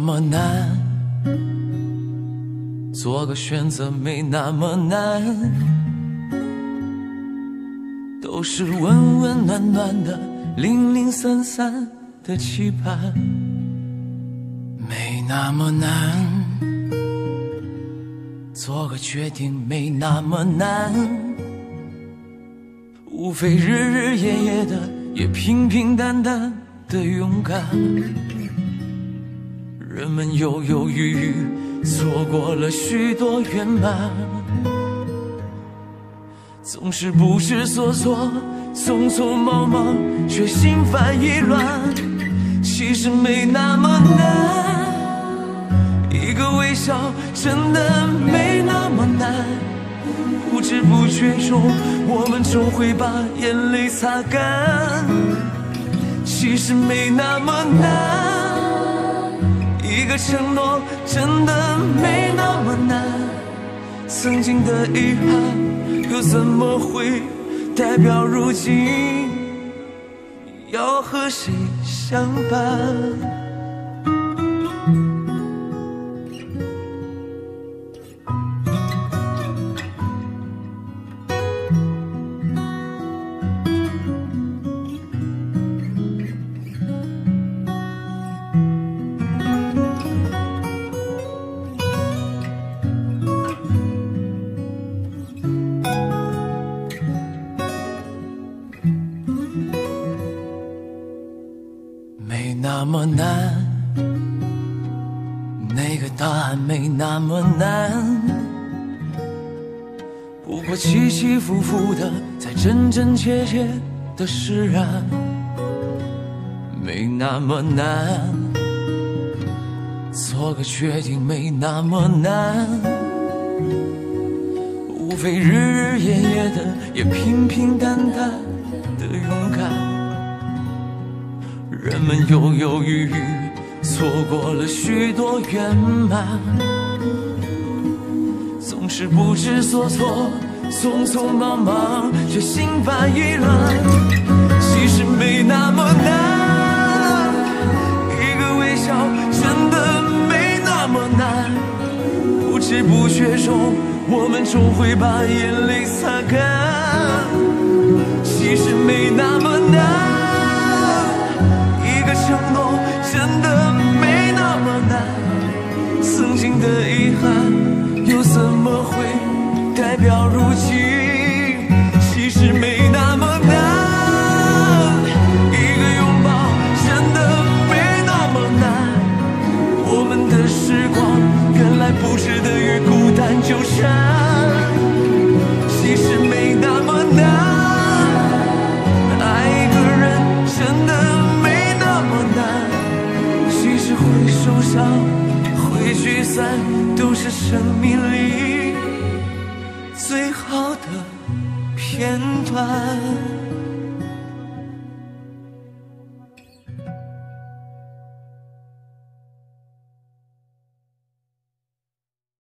么难，做个选择没那么难，都是温温暖暖的，零零散散的期盼，没那么难，做个决定没那么难，无非日日夜夜的，也平平淡淡的勇敢。人们犹犹豫豫，错过了许多圆满，总是不知所措，匆匆忙忙，却心烦意乱。其实没那么难，一个微笑真的没那么难，不知不觉中，我们终会把眼泪擦干。其实没那么难，一个承诺真的没那么难，曾经的遗憾又怎么会代表如今要和谁相伴？没那么难，那个答案没那么难，不过起起伏伏的，才真真切切的释然。没那么难，做个决定没那么难，无非日日夜夜的，也平平淡淡的勇敢。人们犹犹豫豫，错过了许多圆满，总是不知所措，匆匆忙忙，却心烦意乱。其实没那么难，一个微笑真的没那么难，不知不觉中，我们终会把眼泪擦干。其实没那么难，承诺真的没那么难，曾经的遗憾又怎么会代表如今？其实没那么难，一个拥抱真的没那么难，我们的时光原来不值得与孤单纠缠。其实没那么难，会受伤，会聚散，都是生命里最好的片段。